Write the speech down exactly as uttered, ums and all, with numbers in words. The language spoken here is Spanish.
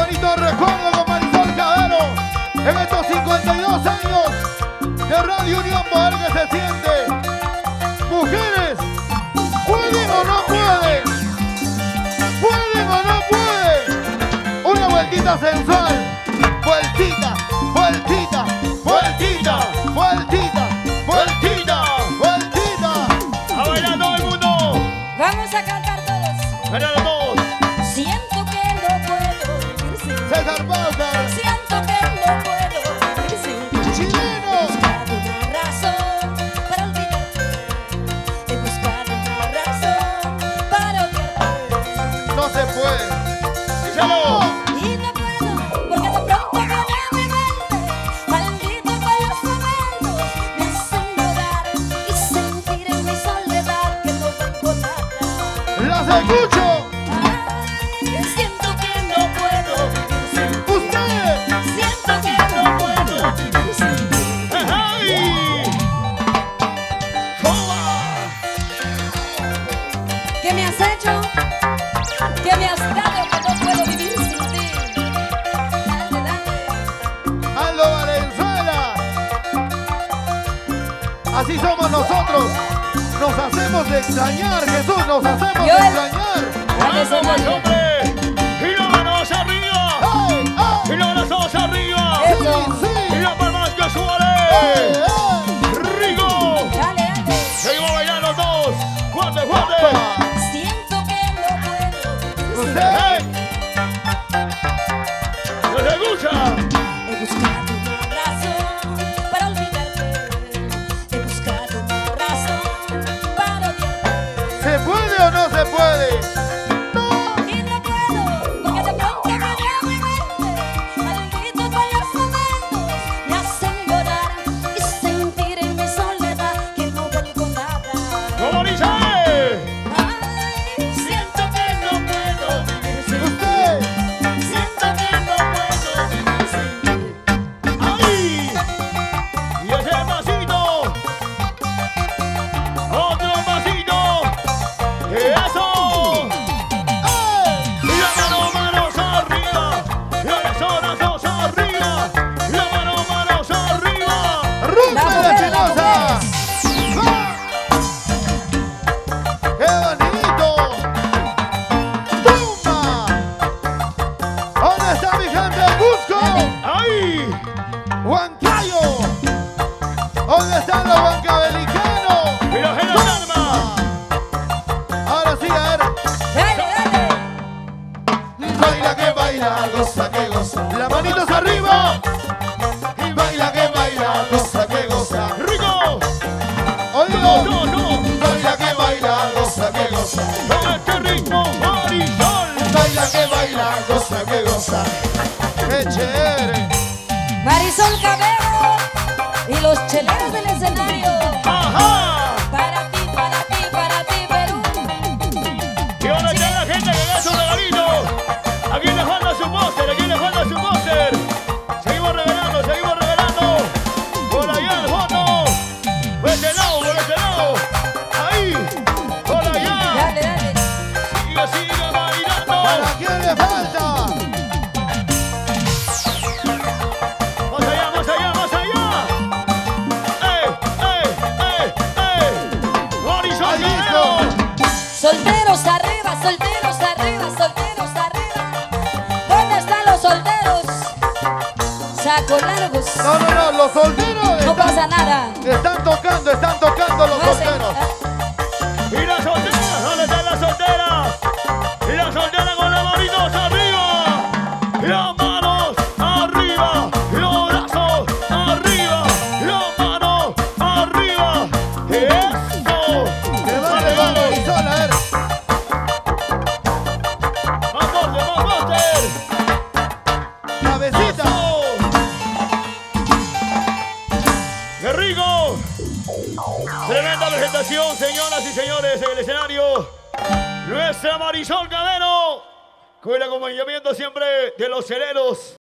bonito recuerdo con Marisol Cabero en estos cincuenta y dos años de Radio Unión Poder que se siente. Mujeres, ¿pueden o no pueden? ¿Pueden o no pueden? Una vueltita sensual. Vueltita, vueltita, vueltita, vueltita, vueltita, vueltita. A bailar todo el mundo. Vamos a cantar todos. Bailar todos. Siento que no puedo vivir sin ti. César Bauer. Siento que no puedo vivir sin ti. Chileno. He buscado una razón para olvidarte. He buscado una razón para odiarte. No se puede. ¡Díselo! Y no puedo, porque de pronto viene a mi mente. Maldito que los momentos me hacen llorar y sentir en mi soledad que no tengo nada. Las escucho. Ay, siento que no puedo vivir sin ti. Usted. Siento que no puedo vivir sin ti. ¡Ay! ¡Toma! ¿Qué me has hecho? ¿Qué me has dado que no puedo vivir sin ti? Dale, dale. Aldo Valenzuela. Así somos nosotros. Nos hacemos de extrañar, Jesús. Nos hacemos Yo de el- extrañar. Dale, ¡Vamos, más Somalia. hombre! ¡Y las manos arriba! ¡Ay, ay! ¡Y las manos arriba! Eso. Sí, ¡Y sí. las palmas que ¡Ay, suele! ay! ¡Rico! Dale, dale. Seguimos bailando todos. ¡Fuerte, fuerte! Siento que no puedo vivir sin ti. Usted. ¡No se escucha! He buscado una razón para olvidarte. He buscado una razón para odiarte. ¿Se puede o no se puede? Y no puedo, porque de pronto viene a mi mente. Maldito que los momentos me hacen llorar y sentir en mi soledad que no valgo nada. ¡Como dice! Ay, siento que no puedo vivir sin ti. Usted. Siento que no puedo vivir sin ti. ¡Ay! ¡Y ese pasito! ¡Otro pasito! ¡Eso! ¡Ay! ¡Y la mano, manos arriba! ¡Eso, las dos arriba! ¡Y la mano, manos arriba! ¡Ruta Las de mujeres, las Espinosa! ¡Qué bonito! ¡Tumba! ¿Dónde está mi gente? ¡Busco! ¡Ay! ¡Huancayo! ¿Dónde están los huancabelicanos? ¡Y la gente arma! Ahora sí, a ver. Dale, dale. Baila que baila, goza que goza. Las manitos arriba. Y baila que baila, goza que goza. ¡Rico! Oigo. ¡No, no! Baila que baila, goza que goza. ¡Con este ritmo, Marisol! Baila que baila, goza que goza. ¡Qué chévere! Marisol Cabero y los cheleros del escenario. ¡Ajá! Para ti, para ti, para ti, Perú. ¿Qué onda está la gente que da su regalito? ¿A quién le falta su póster? ¿A quién le falta su póster? Seguimos regalando, seguimos regalando. Por allá el fondo. Por este lado, por este lado. Ahí. Por allá. Dale, dale. Sigue, sigue bailando. ¿Para quién le falta? Más allá, más allá, más allá. ¡Eh, eh, eh, eh! ¡Marisol Ahí Cabero! Solteros arriba, solteros arriba, solteros arriba. ¿Dónde están los solteros? Saco largos. No, no, no, los solteros No están, pasa nada. están tocando, están tocando los No hacen- solteros. ¡Y la soltera! ¿Dónde está la soltera? ¡Y la soltera con las manitos arriba! ¡Las manos arriba! ¡Los brazos arriba! ¡Las manos arriba! ¡Eso! Que vale, vale, Marisol, a ver. ¡Más fuerte, más fuerte! Cabecita. ¡Eso! ¡Qué rico! Tremenda presentación, señoras y señores, en el escenario. Nuestra Marisol Cabero, con el acompañamiento siempre de los celeros.